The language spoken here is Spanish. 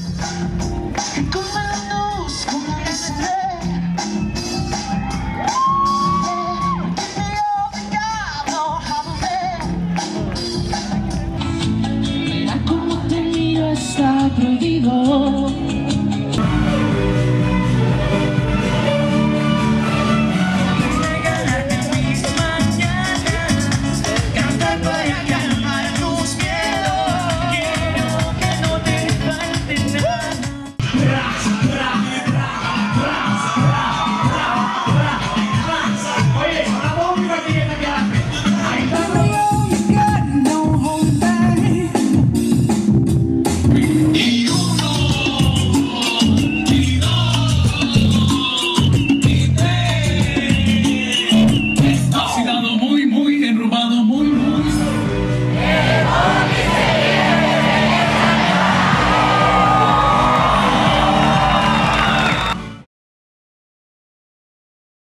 con la luz, con la encender. Me he obligado a volver. Verá como te miro, está prohibido.